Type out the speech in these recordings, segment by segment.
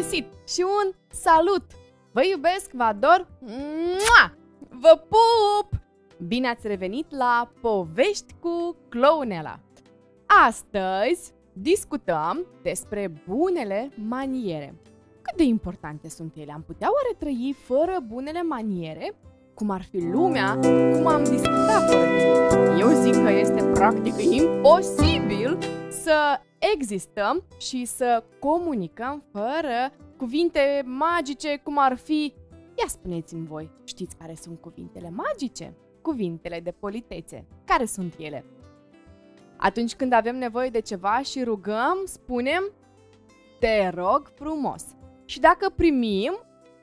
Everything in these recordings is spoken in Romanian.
găsit și un salut! Vă iubesc, vă ador! Mua! Vă pup! Bine ați revenit la Povești cu Clownela! Astăzi discutăm despre bunele maniere. Cât de importante sunt ele? Am putea oare trăi fără bunele maniere? Cum ar fi lumea? Cum am discutat fără ele? Eu zic că este practic imposibil să existăm și să comunicăm fără cuvinte magice, cum ar fi... Ia spuneți-mi voi, știți care sunt cuvintele magice? Cuvintele de politețe. Care sunt ele? Atunci când avem nevoie de ceva și rugăm, spunem te rog frumos. Și dacă primim,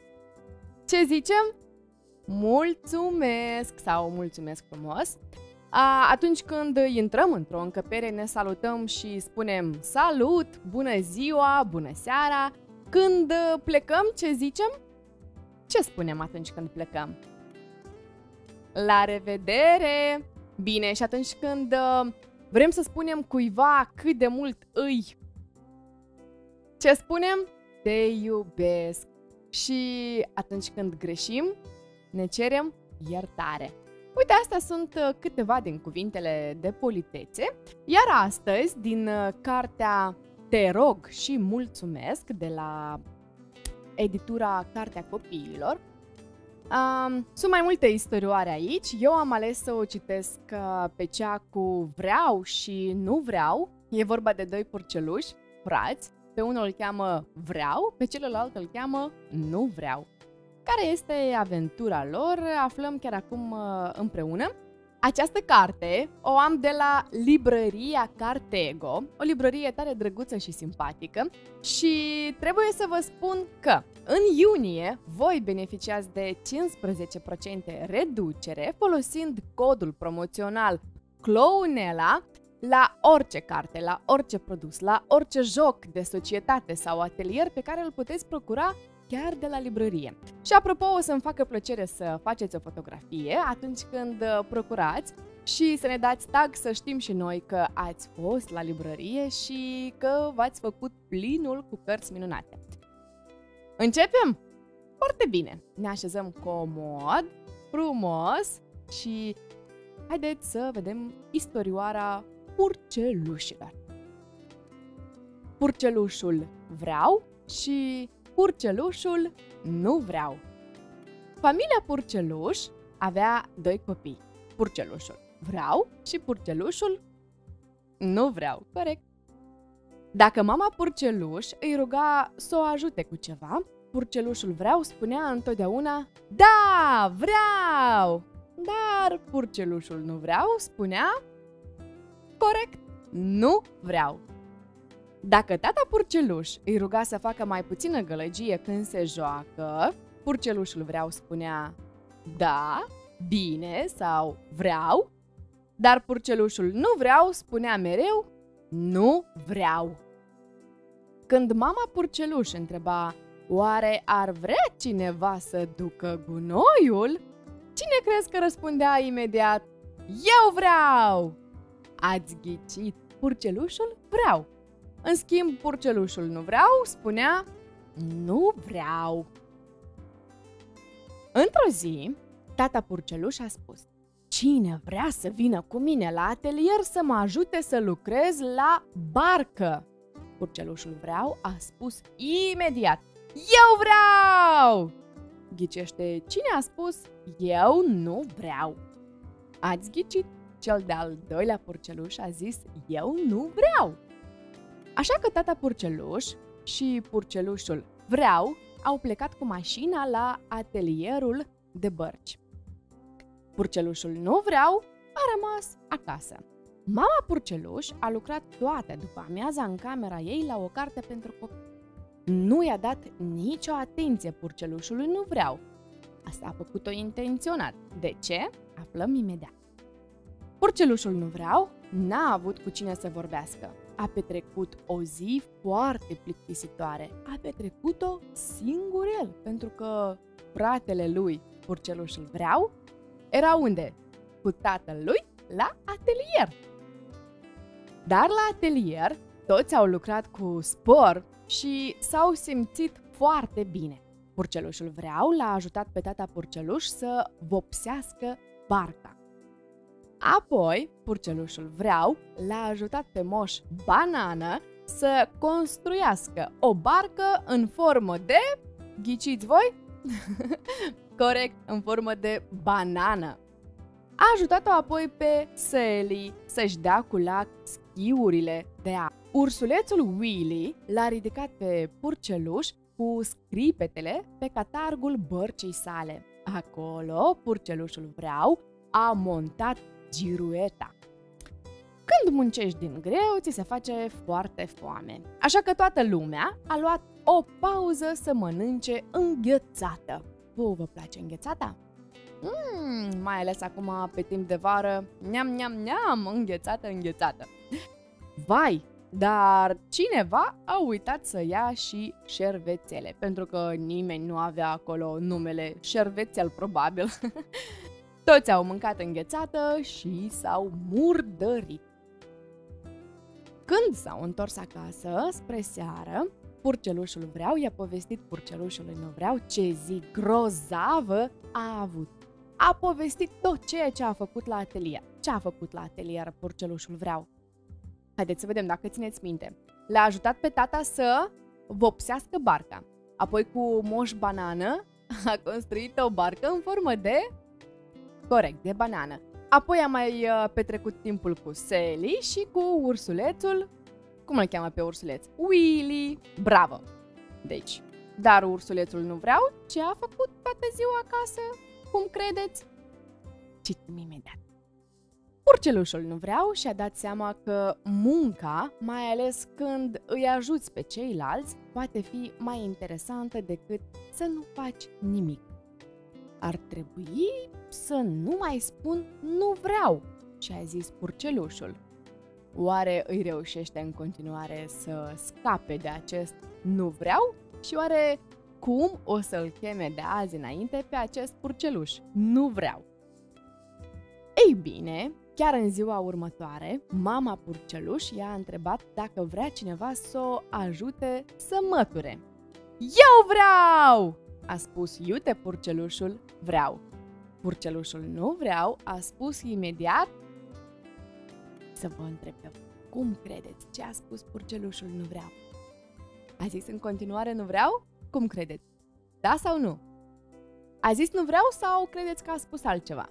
ce zicem? Mulțumesc sau mulțumesc frumos. Atunci când intrăm într-o încăpere, ne salutăm și spunem salut, bună ziua, bună seara. Când plecăm, ce zicem? Ce spunem atunci când plecăm? La revedere! Bine, și atunci când vrem să spunem cuiva cât de mult îi, ce spunem? Te iubesc. Și atunci când greșim, ne cerem iertare. Uite, astea sunt câteva din cuvintele de politețe, iar astăzi, din cartea Te rog și mulțumesc, de la editura Cartea Copiilor, sunt mai multe istorioare aici. Eu am ales să o citesc pe cea cu vreau și nu vreau. E vorba de doi purceluși, frați. Pe unul îl cheamă Vreau, pe celălalt îl cheamă Nu vreau. Care este aventura lor? Aflăm chiar acum împreună. Această carte o am de la librăria Cartego, o librărie tare drăguță și simpatică, și trebuie să vă spun că în iunie voi beneficiați de 15% reducere folosind codul promoțional Clownela la orice carte, la orice produs, la orice joc de societate sau atelier pe care îl puteți procura chiar de la librărie. Și apropo, o să-mi facă plăcere să faceți o fotografie atunci când procurați și să ne dați tag să știm și noi că ați fost la librărie și că v-ați făcut plinul cu cărți minunate. Începem? Foarte bine! Ne așezăm comod, frumos și haideți să vedem istorioara purcelușilor. Purcelușul Vreau și Purcelușul Nu vreau. Familia Purceluș avea doi copii, Purcelușul Vreau și Purcelușul Nu vreau. Corect. Dacă mama Purceluș îi ruga să o ajute cu ceva, Purcelușul Vreau spunea întotdeauna da, vreau! Dar Purcelușul Nu vreau spunea corect, nu vreau. Dacă tata Purceluș îi ruga să facă mai puțină gălăgie când se joacă, Purcelușul Vreau spunea da, bine sau vreau, dar Purcelușul Nu vreau spunea mereu nu vreau. Când mama Purceluș întreba oare ar vrea cineva să ducă gunoiul, cine crezi că răspundea imediat eu vreau? Ați ghicit, Purcelușul Vreau. În schimb, Purcelușul Nu vreau spunea nu vreau. Într-o zi, tata Purceluș a spus cine vrea să vină cu mine la atelier să mă ajute să lucrez la barcă? Purcelușul Vreau a spus imediat eu vreau! Ghicește cine a spus eu nu vreau? Ați ghicit, cel de-al doilea purceluș a zis eu nu vreau. Așa că tata Purceluș și Purcelușul Vreau au plecat cu mașina la atelierul de bărci. Purcelușul Nu vreau a rămas acasă. Mama Purceluș a lucrat toată după amiaza în camera ei la o carte pentru copii. Nu i-a dat nicio atenție Purcelușului Nu vreau. Asta a făcut-o intenționat. De ce? Aflăm imediat. Purcelușul Nu vreau n-a avut cu cine să vorbească. A petrecut o zi foarte plictisitoare. A petrecut-o singur el, pentru că fratele lui, Purcelușul Vreau, era unde? Cu tatăl lui la atelier. Dar la atelier toți au lucrat cu spor și s-au simțit foarte bine. Purcelușul Vreau l-a ajutat pe tata Purceluș să vopsească barca. Apoi, Purcelușul Vreau l-a ajutat pe Moș Banană să construiască o barcă în formă de... Ghiciți voi? Corect, în formă de banană. A ajutat-o apoi pe Sally să-și dea cu lac schiurile de apă. Ursulețul Willy l-a ridicat pe Purceluș cu scripetele pe catargul bărcii sale. Acolo, Purcelușul Vreau a montat girueta. Când muncești din greu, ți se face foarte foame. Așa că toată lumea a luat o pauză să mănânce înghețată. Vă place înghețata? Mai ales acum pe timp de vară, neam, înghețată. Vai, dar cineva a uitat să ia și șervețele, pentru că nimeni nu avea acolo numele șervețel probabil. Toți au mâncat înghețată și s-au murdărit. Când s-au întors acasă, spre seară, Purcelușul Vreau i-a povestit Purcelușului Nu Vreau ce zi grozavă a avut. A povestit tot ceea ce a făcut la atelier. Ce a făcut la atelier Purcelușul Vreau? Haideți să vedem dacă țineți minte. L-a ajutat pe tata să vopsească barca. Apoi cu Moș Banană a construit o barcă în formă de... Corect, de banană. Apoi a mai petrecut timpul cu Sally și cu ursulețul... Cum îl cheamă pe ursuleț? Willy. Bravo! Deci, dar ursulețul Nu Vreau ce a făcut toată ziua acasă? Cum credeți? Citim imediat. Purcelușul Nu Vreau și-a dat seama că munca, mai ales când îi ajuți pe ceilalți, poate fi mai interesantă decât să nu faci nimic. Ar trebui să nu mai spun nu vreau, și-a zis Purcelușul. Oare îi reușește în continuare să scape de acest nu vreau? Și oare cum o să-l cheme de azi înainte pe acest Purceluș? Nu vreau! Ei bine, chiar în ziua următoare, mama Purceluș i-a întrebat dacă vrea cineva să o ajute să măture. Eu vreau! A spus iute Purcelușul Vreau. Purcelușul Nu Vreau a spus imediat. Să vă întreb pe voi, cum credeți ce a spus Purcelușul Nu Vreau? A zis în continuare nu vreau? Cum credeți? Da sau nu? A zis nu vreau sau credeți că a spus altceva?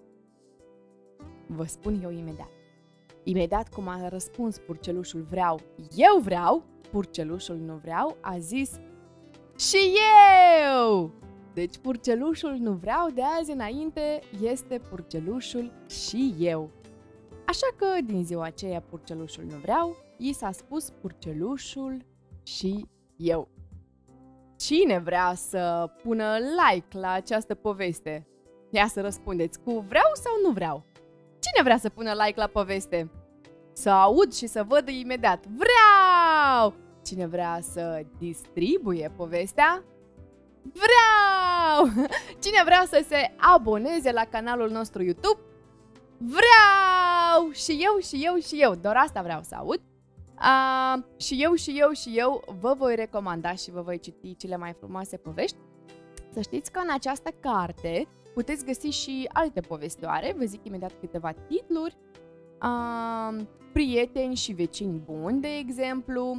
Vă spun eu imediat. Imediat cum a răspuns Purcelușul Vreau, eu vreau, Purcelușul Nu Vreau a zis și eu! Deci Purcelușul Nu Vreau de azi înainte este Purcelușul și eu. Așa că din ziua aceea Purcelușul Nu Vreau i s-a spus Purcelușul și eu. Cine vrea să pună like la această poveste? Ia să răspundeți cu vreau sau nu vreau? Cine vrea să pună like la poveste? Să aud și să văd imediat. Vreau! Cine vrea să distribuie povestea? Vreau! Cine vrea să se aboneze la canalul nostru YouTube? Vreau! Și eu, doar asta vreau să aud. Și eu vă voi recomanda și vă voi citi cele mai frumoase povești. Să știți că în această carte puteți găsi și alte povestioare, vă zic imediat câteva titluri. Prieteni și vecini buni, de exemplu.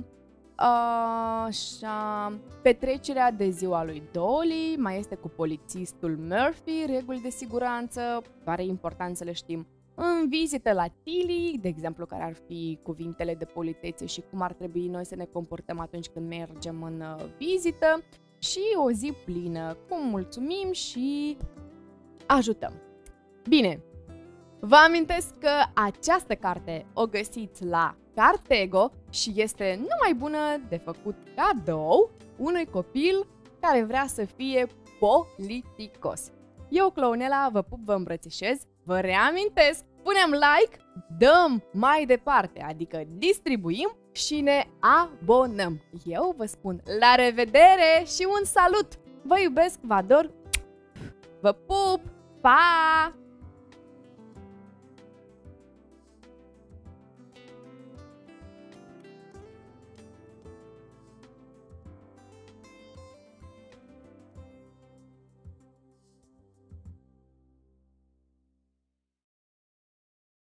Așa, petrecerea de ziua lui Dolly, mai este cu polițistul Murphy, reguli de siguranță, care e important să le știm. În vizită la Tilly, de exemplu, care ar fi cuvintele de politețe și cum ar trebui noi să ne comportăm atunci când mergem în vizită. Și o zi plină, cum mulțumim și ajutăm. Bine, vă amintesc că această carte o găsiți la Cartego și este numai bună de făcut cadou unui copil care vrea să fie politicos. Eu, Clownela, vă pup, vă îmbrățișez, vă reamintesc, punem like, dăm mai departe, adică distribuim și ne abonăm. Eu vă spun la revedere și un salut! Vă iubesc, vă ador, vă pup, pa!